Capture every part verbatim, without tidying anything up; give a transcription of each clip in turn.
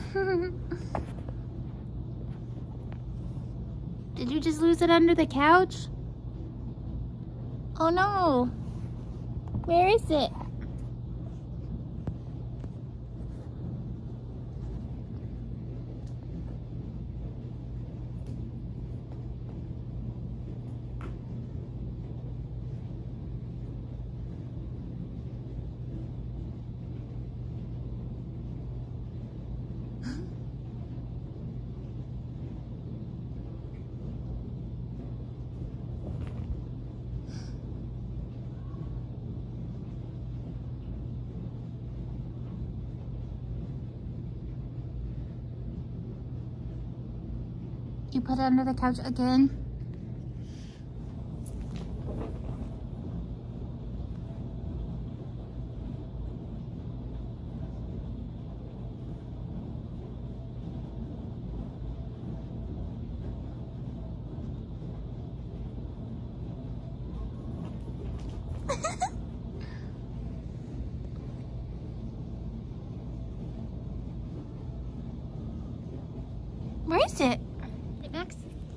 Did you just lose it under the couch? Oh no. Where is it? You put it under the couch again? Where is it? Max?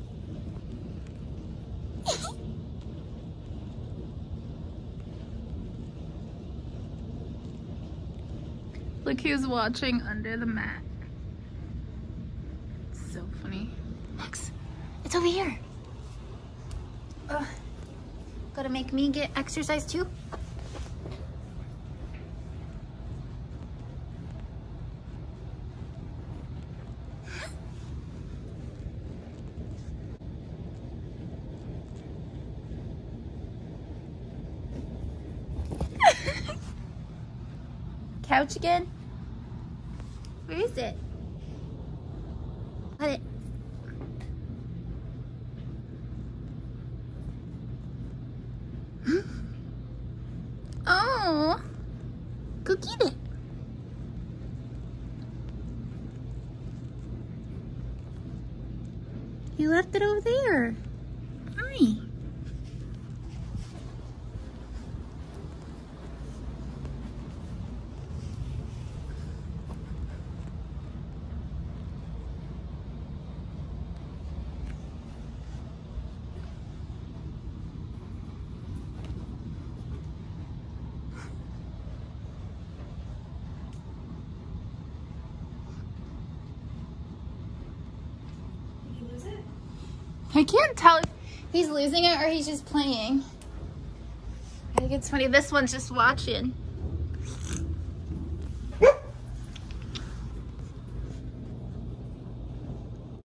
Look who's watching under the mat. It's so funny. Max, it's over here. Ugh. Gotta make me get exercise too? Couch again? Where is it? Put it. Oh, go get it. You left it over there. Hi. I can't tell if he's losing it or he's just playing. I think it's funny. This one's just watching.